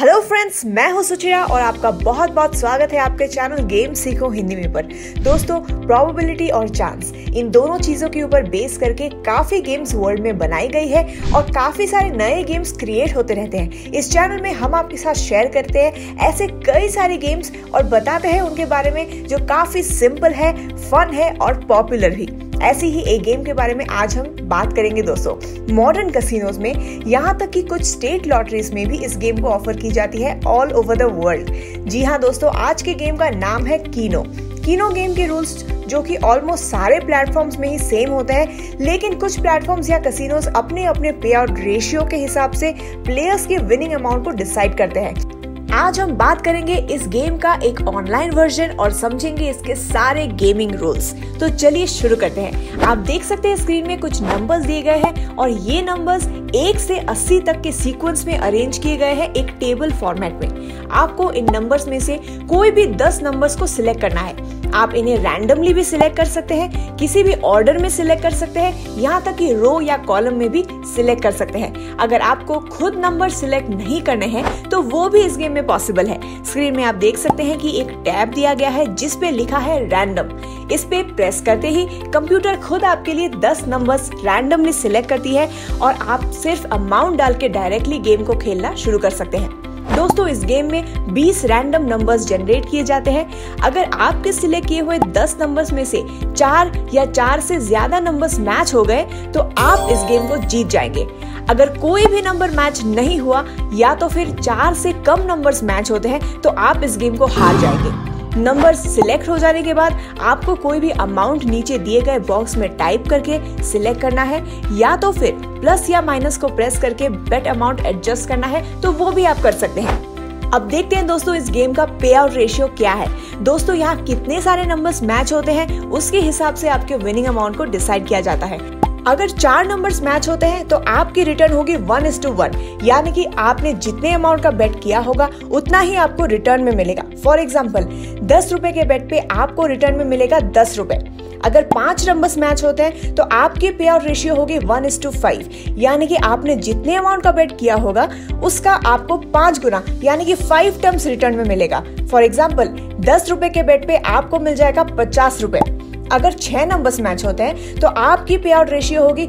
Hello friends, मैं हूं सुचिरा और आपका बहुत बहुत स्वागत है आपके चैनल गेम सीखो हिंदी में पर। दोस्तों, प्रोबेबिलिटी और चांस इन दोनों चीजों के ऊपर बेस करके काफी गेम्स वर्ल्ड में बनाई गई है और काफी सारे नए गेम्स क्रिएट होते रहते हैं। इस चैनल में हम आपके साथ शेयर करते हैं ऐसे कई सारे गेम्स और बताते हैं उनके बारे में जो काफी सिंपल है, फन है और पॉपुलर भी। ऐसी ही एक गेम के बारे में आज हम बात करेंगे दोस्तों। मॉडर्न कैसीनोज में यहाँ तक कि कुछ स्टेट लॉटरीज में भी इस गेम को ऑफर की जाती है ऑल ओवर द वर्ल्ड। जी हाँ दोस्तों, आज के गेम का नाम है कीनो। कीनो गेम के रूल्स जो कि ऑलमोस्ट सारे प्लेटफॉर्म्स में ही सेम होते हैं, लेकिन कुछ प्लेटफॉर्म्स या कैसीनोज अपने अपने पे आउट रेशियो के हिसाब से प्लेयर्स के विनिंग अमाउंट को डिसाइड करते हैं। आज हम बात करेंगे इस गेम का एक ऑनलाइन वर्जन और समझेंगे इसके सारे गेमिंग रूल्स। तो चलिए शुरू करते हैं। आप देख सकते हैं स्क्रीन में कुछ नंबर्स दिए गए हैं और ये नंबर्स 1 से 80 तक के सीक्वेंस में अरेंज किए गए हैं एक टेबल फॉर्मेट में। आपको इन नंबर्स में से कोई भी 10 नंबर्स को सिलेक्ट करना है। आप इन्हें रैंडमली भी सिलेक्ट कर सकते हैं, किसी भी ऑर्डर में सिलेक्ट कर सकते हैं, यहाँ तक कि रो या कॉलम में भी सिलेक्ट कर सकते हैं। अगर आपको खुद नंबर सिलेक्ट नहीं करने हैं तो वो भी इस गेम में पॉसिबल है। स्क्रीन में आप देख सकते हैं कि एक टैब दिया गया है जिस पे लिखा है रैंडम। इस पे प्रेस करते ही कंप्यूटर खुद आपके लिए 10 नंबर्स रैंडमली सिलेक्ट करती है और आप सिर्फ अमाउंट डाल के डायरेक्टली गेम को खेलना शुरू कर सकते हैं। दोस्तों, इस गेम में 20 रैंडम नंबर्स जनरेट किए जाते हैं। अगर आपके सिलेक्ट किए हुए 10 नंबर्स में से 4 या 4 से ज्यादा नंबर्स मैच हो गए तो आप इस गेम को जीत जाएंगे। अगर कोई भी नंबर मैच नहीं हुआ या तो फिर 4 से कम नंबर्स मैच होते हैं तो आप इस गेम को हार जाएंगे। नंबर सिलेक्ट हो जाने के बाद आपको कोई भी अमाउंट नीचे दिए गए बॉक्स में टाइप करके सिलेक्ट करना है या तो फिर प्लस या माइनस को प्रेस करके बेट अमाउंट एडजस्ट करना है तो वो भी आप कर सकते हैं। अब देखते हैं दोस्तों इस गेम का पे आउट रेशियो क्या है। दोस्तों, यहाँ कितने सारे नंबर्स मैच होते हैं उसके हिसाब से आपके विनिंग अमाउंट को डिसाइड किया जाता है। अगर 4 नंबर्स मैच होते हैं तो आपकी रिटर्न होगी 1:1, यानी कि आपने जितने अमाउंट का बेट किया होगा उतना ही आपको रिटर्न में मिलेगा। फॉर एग्जाम्पल, 10 रुपए के बेट पे आपको रिटर्न में मिलेगा 10 रुपए। अगर 5 नंबर्स मैच होते हैं तो आपकी पे आउट रेशियो होगी 1:5, यानी कि आपने जितने अमाउंट का बेट किया होगा उसका आपको 5 गुना यानी कि 5 टाइम्स रिटर्न में मिलेगा। फॉर एग्जाम्पल, 10 रुपए के बेट पे आपको मिल जाएगा 50 रुपए। अगर 6 नंबर्स मैच होते हैं तो आपकी पे आउट रेशियो होगी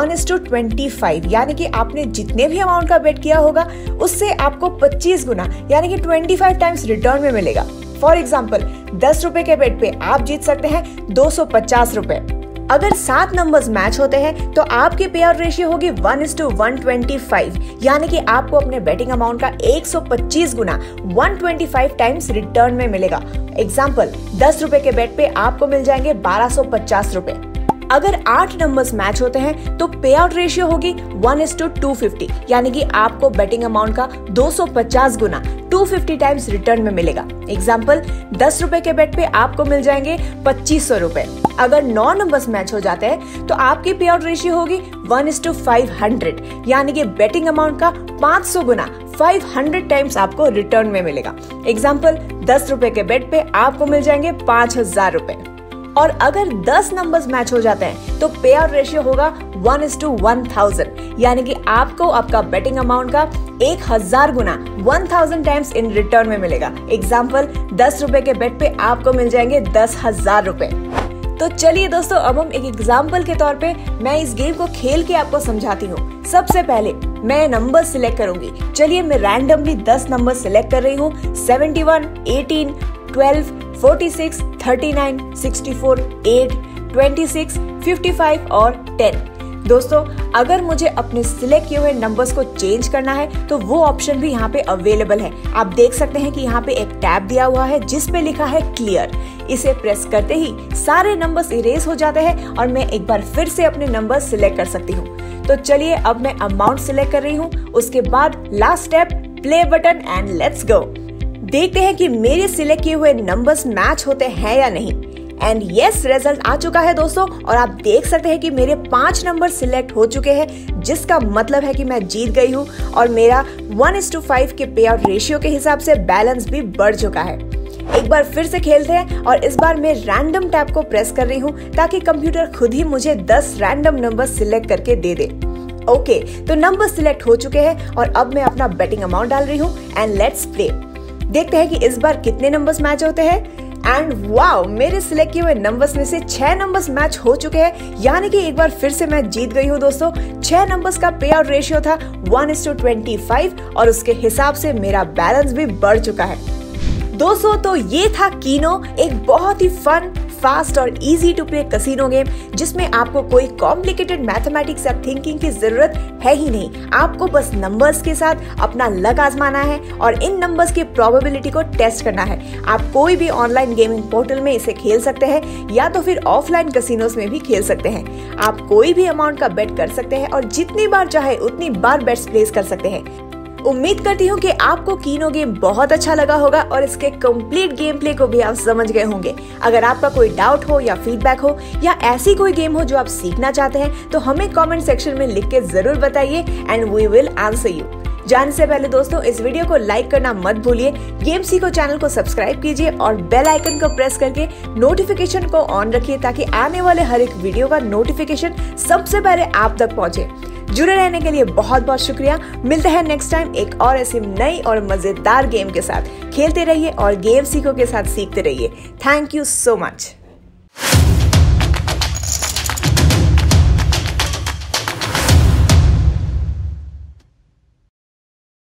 1:25, यानी कि आपने जितने भी अमाउंट का बेट किया होगा उससे आपको 25 गुना यानी कि 25 टाइम्स रिटर्न में मिलेगा। फॉर एग्जाम्पल, 10 रुपए के बेट पे आप जीत सकते हैं 250 रुपए। अगर 7 नंबर्स मैच होते हैं तो आपकी पे आउट रेशियो होगी 1:125, यानी कि आपको अपने बेटिंग अमाउंट का 125 गुना 125 टाइम्स रिटर्न में मिलेगा। एग्जाम्पल, 10 रुपए के बेट पे आपको मिल जाएंगे 1250 रुपए। अगर 8 नंबर्स मैच होते हैं तो पे आउट रेशियो होगी 1:250, यानी कि आपको बेटिंग अमाउंट का 250 गुना 250 टाइम्स रिटर्न में मिलेगा। एग्जाम्पल, 10 रुपए के बेट पे आपको मिल जाएंगे 2500 रुपए। अगर 9 नंबर्स मैच हो जाते हैं तो आपकी पे आउट रेशियो होगी 1:500, यानी कि बेटिंग अमाउंट का 500 गुना 500 टाइम्स आपको रिटर्न में मिलेगा। एग्जाम्पल, 10 रुपए के बेट पे आपको मिल जाएंगे 5000 रुपए। और अगर 10 नंबर्स मैच हो जाते हैं तो पे आउट रेशियो होगा 1:1000, यानी कि आपको आपका बेटिंग अमाउंट का 1000 गुना 1000 टाइम्स इन रिटर्न में मिलेगा। एग्जाम्पल, 10 रुपए के बेट पे आपको मिल जाएंगे 10,000 रुपए। तो चलिए दोस्तों, अब हम एक एग्जाम्पल के तौर पे मैं इस गेम को खेल के आपको समझाती हूँ। सबसे पहले मैं नंबर सिलेक्ट करूंगी। चलिए, मैं रैंडमली 10 नंबर सिलेक्ट कर रही हूँ। 71, 18, 12, 46, 39, 64, 8, 26, 55 और 10। दोस्तों, अगर मुझे अपने सिलेक्ट किए हुए नंबर्स को चेंज करना है तो वो ऑप्शन भी यहाँ पे अवेलेबल है। आप देख सकते हैं कि यहाँ पे एक टैब दिया हुआ है जिस पे लिखा है क्लियर। इसे प्रेस करते ही सारे नंबर्स इरेज हो जाते हैं और मैं एक बार फिर से अपने नंबर सिलेक्ट कर सकती हूँ। तो चलिए, अब मैं अमाउंट सिलेक्ट कर रही हूँ। उसके बाद last step, play button and let's go. देखते हैं कि मेरे सिलेक्ट किए हुए नंबर्स मैच होते हैं या नहीं। एंड यस, रिजल्ट आ चुका है दोस्तों और आप देख सकते हैं कि मेरे 5 नंबर सिलेक्ट हो चुके हैं, जिसका मतलब है कि मैं जीत गई हूँ और मेरा 1:5 के पे आउट रेशियो के हिसाब से बैलेंस भी बढ़ चुका है। एक बार फिर से खेलते हैं और इस बार मैं रैंडम टैब को प्रेस कर रही हूँ ताकि कंप्यूटर खुद ही मुझे 10 रैंडम नंबर सिलेक्ट करके दे दे। ओके, तो नंबर सिलेक्ट हो चुके हैं और अब मैं अपना बेटिंग अमाउंट डाल रही हूँ एंड लेट्स प्ले। देखते हैं कि इस बार कितने नंबर्स मैच होते हैं। एंड वाओ, मेरे सिलेक्ट किए हुए नंबर्स में से 6 नंबर्स मैच हो चुके हैं, यानी कि एक बार फिर से मैं जीत गई हूँ दोस्तों। 6 नंबर्स का पे आउट रेशियो था 1:25 और उसके हिसाब से मेरा बैलेंस भी बढ़ चुका है दोस्तों। तो ये था कीनो, एक बहुत ही फन, फास्ट और easy to play casino game जिसमें आपको कोई कॉम्प्लिकेटेड मैथमेटिक्स या थिंकिंग की जरूरत है ही नहीं। आपको बस नंबर्स के साथ अपना लक आजमाना है और इन नंबर्स की प्रोबेबिलिटी को टेस्ट करना है। आप कोई भी ऑनलाइन गेमिंग पोर्टल में इसे खेल सकते हैं या तो फिर ऑफलाइन कसिनोज में भी खेल सकते हैं। आप कोई भी अमाउंट का बेट कर सकते हैं और जितनी बार चाहे उतनी बार बेट्स प्लेस कर सकते हैं। उम्मीद करती हूँ कि आपको कीनो गेम बहुत अच्छा लगा होगा और इसके कंप्लीट गेम प्ले को भी आप समझ गए होंगे। अगर आपका कोई डाउट हो या फीडबैक हो या ऐसी कोई गेम हो जो आप सीखना चाहते हैं तो हमें कमेंट सेक्शन में लिख के जरूर बताइए and we will answer you. जाने से पहले दोस्तों इस वीडियो को लाइक करना मत भूलिए, गेम सीखो चैनल को सब्सक्राइब कीजिए और बेल आइकन को प्रेस करके नोटिफिकेशन को ऑन रखिए ताकि आने वाले हर एक वीडियो का नोटिफिकेशन सबसे पहले आप तक पहुंचे। जुड़े रहने के लिए बहुत बहुत शुक्रिया। मिलते हैं नेक्स्ट टाइम एक और ऐसी नई और मजेदार गेम के साथ। खेलते रहिए और गेम सीखो के साथ सीखते रहिए। Thank you so much.